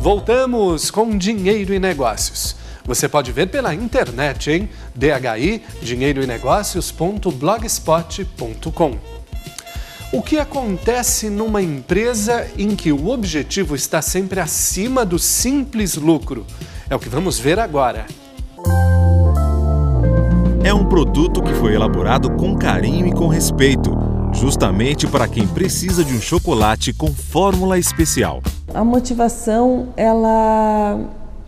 Voltamos com Dinheiro e Negócios. Você pode ver pela internet em dinheiroenegócios.blogspot.com. O que acontece numa empresa em que o objetivo está sempre acima do simples lucro? É o que vamos ver agora. É um produto que foi elaborado com carinho e com respeito, justamente para quem precisa de um chocolate com fórmula especial. A motivação, ela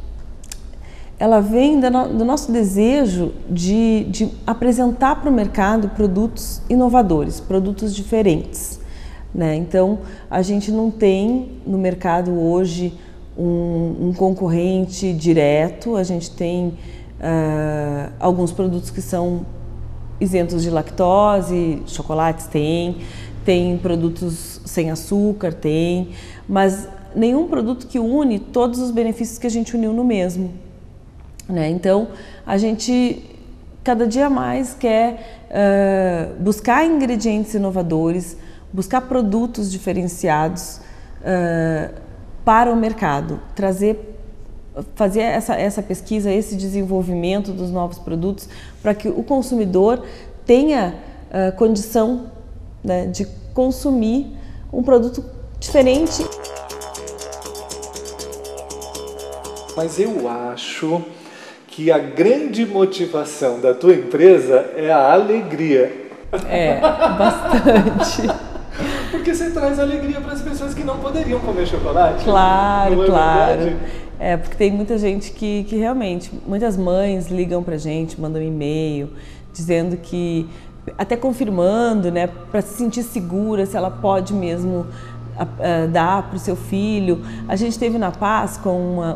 vem do nosso desejo de apresentar para o mercado produtos inovadores, produtos diferentes, né? Então, a gente não tem no mercado hoje um concorrente direto, a gente tem alguns produtos que são isentos de lactose, chocolates tem produtos sem açúcar, mas nenhum produto que une todos os benefícios que a gente uniu no mesmo, né? Então, a gente cada dia mais quer buscar ingredientes inovadores, buscar produtos diferenciados para o mercado, fazer essa pesquisa, esse desenvolvimento dos novos produtos para que o consumidor tenha condição, né, de consumir um produto diferente. Mas eu acho que a grande motivação da tua empresa é a alegria. É, bastante. Porque você traz alegria para as pessoas que não poderiam comer chocolate. Claro, não é claro. Verdade? É, porque tem muita gente que realmente, muitas mães ligam pra gente, mandam e-mail, dizendo que, até confirmando, né, para se sentir segura, se ela pode mesmo dar para o seu filho. A gente teve na Páscoa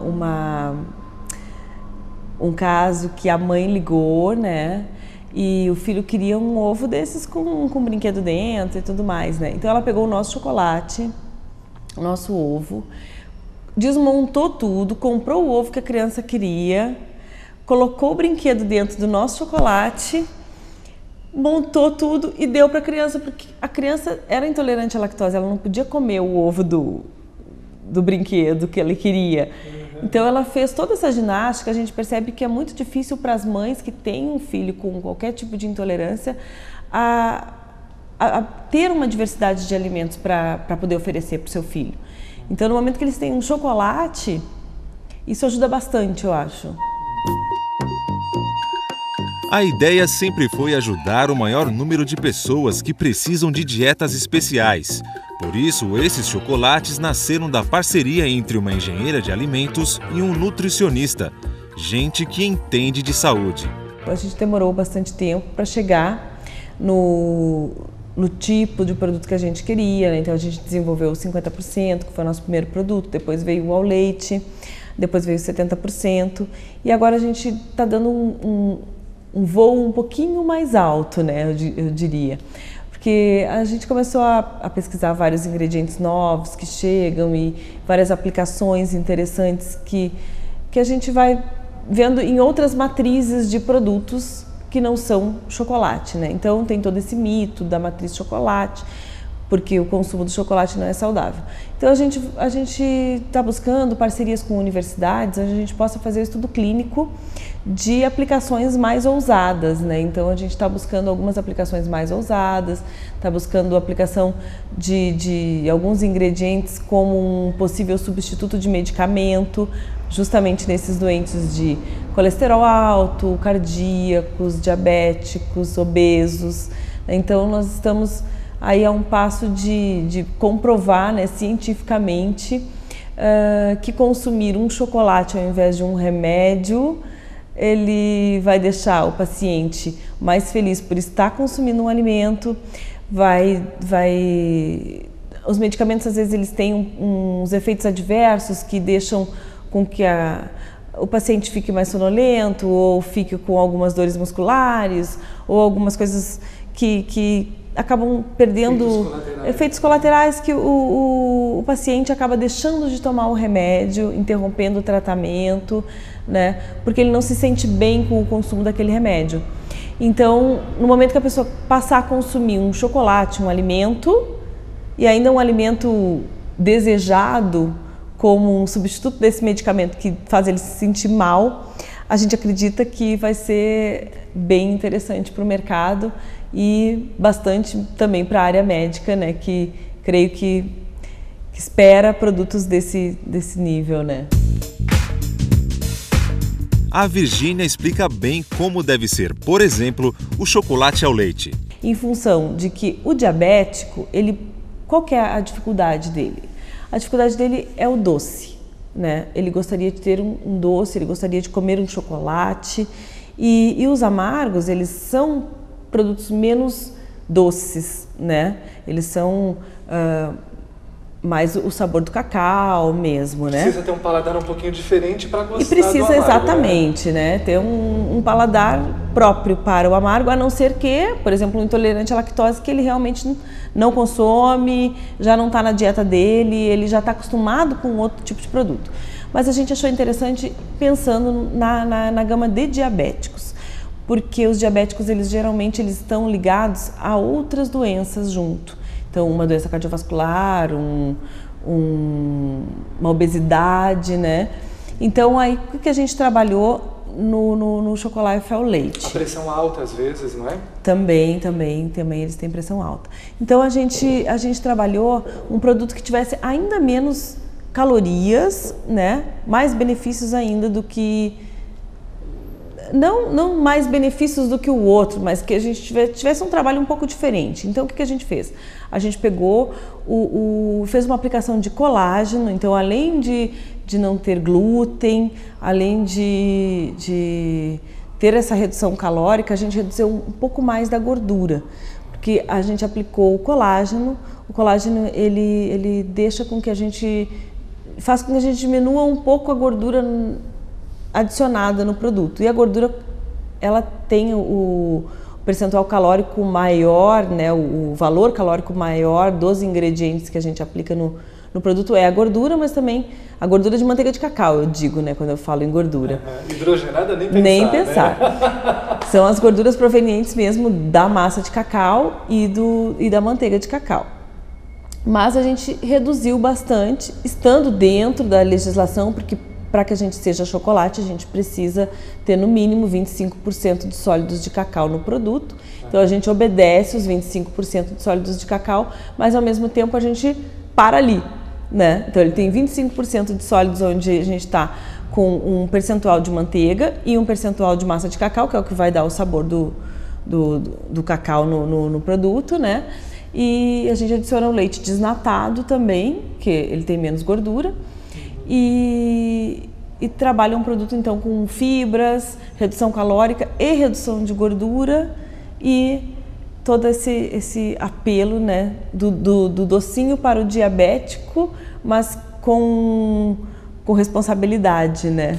um caso que a mãe ligou, né, e o filho queria um ovo desses com brinquedo dentro e tudo mais, né. Então ela pegou o nosso chocolate, o nosso ovo, desmontou tudo, comprou o ovo que a criança queria, colocou o brinquedo dentro do nosso chocolate, montou tudo e deu para a criança, porque a criança era intolerante à lactose, ela não podia comer o ovo do brinquedo que ela queria. Então ela fez toda essa ginástica. A gente percebe que é muito difícil para as mães que têm um filho com qualquer tipo de intolerância a ter uma diversidade de alimentos para poder oferecer para o seu filho. Então, no momento que eles têm um chocolate, isso ajuda bastante, eu acho. A ideia sempre foi ajudar o maior número de pessoas que precisam de dietas especiais. Por isso, esses chocolates nasceram da parceria entre uma engenheira de alimentos e um nutricionista, gente que entende de saúde. A gente demorou bastante tempo para chegar no tipo de produto que a gente queria, né? Então a gente desenvolveu o 50%, que foi o nosso primeiro produto, depois veio o ao leite, depois veio o 70%, e agora a gente está dando um voo um pouquinho mais alto, né, eu diria. Porque a gente começou a pesquisar vários ingredientes novos que chegam e várias aplicações interessantes que a gente vai vendo em outras matrizes de produtos que não são chocolate, né? Então tem todo esse mito da matriz chocolate, porque o consumo do chocolate não é saudável. Então a gente está buscando parcerias com universidades onde a gente possa fazer o estudo clínico de aplicações mais ousadas, né? Então a gente está buscando algumas aplicações mais ousadas, está buscando a aplicação de alguns ingredientes como um possível substituto de medicamento, justamente nesses doentes de colesterol alto, cardíacos, diabéticos, obesos. Então nós estamos aí a um passo de comprovar, né, cientificamente que consumir um chocolate ao invés de um remédio, ele vai deixar o paciente mais feliz por estar consumindo um alimento, os medicamentos às vezes eles têm uns efeitos adversos que deixam com que o paciente fique mais sonolento ou fique com algumas dores musculares ou algumas coisas que acabam perdendo efeitos colaterais que o paciente acaba deixando de tomar o remédio, interrompendo o tratamento, né? Porque ele não se sente bem com o consumo daquele remédio. Então, no momento que a pessoa passar a consumir um chocolate, um alimento, e ainda um alimento desejado, como um substituto desse medicamento que faz ele se sentir mal, a gente acredita que vai ser bem interessante para o mercado e bastante também para a área médica, né, que creio que espera produtos desse nível, né. A Virgínia explica bem como deve ser, por exemplo, o chocolate ao leite. Em função de que o diabético, qual que é a dificuldade dele? A dificuldade dele é o doce, né? Ele gostaria de ter um doce, ele gostaria de comer um chocolate e os amargos, eles são produtos menos doces, né? Eles são mais o sabor do cacau mesmo, né? Precisa ter um paladar um pouquinho diferente para gostar do amargo. E precisa exatamente, né? Ter um paladar próprio para o amargo, a não ser que, por exemplo, um intolerante à lactose que ele realmente não consome, já não está na dieta dele, ele já está acostumado com outro tipo de produto. Mas a gente achou interessante pensando na gama de diabéticos, porque os diabéticos, geralmente estão ligados a outras doenças junto. Então, uma doença cardiovascular, uma obesidade, né? Então, aí, o que a gente trabalhou no chocolate ao leite? A pressão alta, às vezes, não é? Também eles têm pressão alta. Então, a gente trabalhou um produto que tivesse ainda menos calorias, né? Mais benefícios ainda do que... Não mais benefícios do que o outro, mas que a gente tivesse um trabalho um pouco diferente. Então, o que a gente fez? A gente pegou, fez uma aplicação de colágeno, então além de não ter glúten, além de ter essa redução calórica, a gente reduziu um pouco mais da gordura, porque a gente aplicou o colágeno ele deixa com que faz com que a gente diminua um pouco a gordura adicionada no produto. E a gordura, ela tem o percentual calórico maior, né, o valor calórico maior dos ingredientes que a gente aplica no produto é a gordura, mas também a gordura de manteiga de cacau, eu digo, né, quando eu falo em gordura. Hidrogenada nem pensar. Nem pensar. Né? São as gorduras provenientes mesmo da massa de cacau e da manteiga de cacau. Mas a gente reduziu bastante, estando dentro da legislação, porque para que a gente seja chocolate, a gente precisa ter no mínimo 25% de sólidos de cacau no produto. Então a gente obedece os 25% de sólidos de cacau, mas ao mesmo tempo a gente para ali, né? Então ele tem 25% de sólidos onde a gente está com um percentual de manteiga e um percentual de massa de cacau, que é o que vai dar o sabor do cacau no produto, né? E a gente adiciona o leite desnatado também, que ele tem menos gordura. E trabalha um produto então com fibras, redução calórica e redução de gordura e todo esse apelo, né, do docinho para o diabético, mas com responsabilidade, né.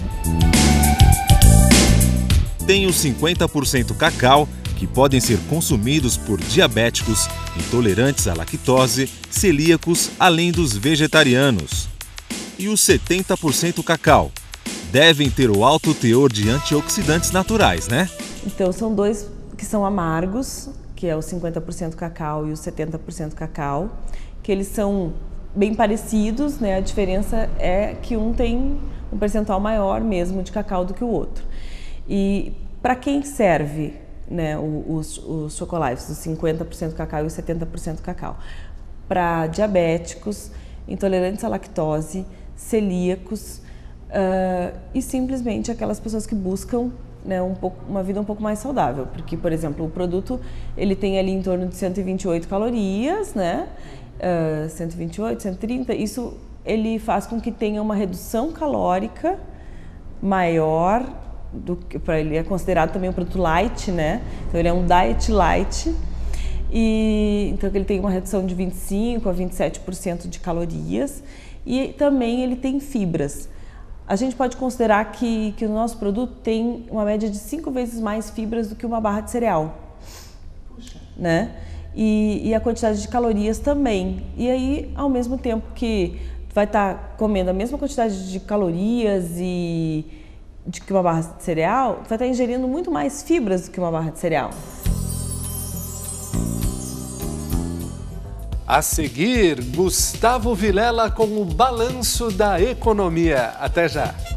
Tem os 50% cacau, que podem ser consumidos por diabéticos, intolerantes à lactose, celíacos, além dos vegetarianos. E os 70% cacau devem ter o alto teor de antioxidantes naturais, né? Então são dois que são amargos, que é o 50% cacau e o 70% cacau, que eles são bem parecidos, né? A diferença é que um tem um percentual maior mesmo de cacau do que o outro. E para quem serve, né, os chocolates, os 50% cacau e os 70% cacau? Para diabéticos, intolerantes à lactose, celíacos e simplesmente aquelas pessoas que buscam, né, uma vida um pouco mais saudável, porque, por exemplo, o produto ele tem ali em torno de 128 calorias, né, 128, 130, isso ele faz com que tenha uma redução calórica maior, ele é considerado também um produto light, né, então ele é um diet light, e então ele tem uma redução de 25% a 27% de calorias e também ele tem fibras. A gente pode considerar que o nosso produto tem uma média de 5 vezes mais fibras do que uma barra de cereal. Puxa. Né? E a quantidade de calorias também. E aí, ao mesmo tempo que vai estar comendo a mesma quantidade de calorias e de que uma barra de cereal, vai estar ingerindo muito mais fibras do que uma barra de cereal. A seguir, Gustavo Vilela com o balanço da economia. Até já!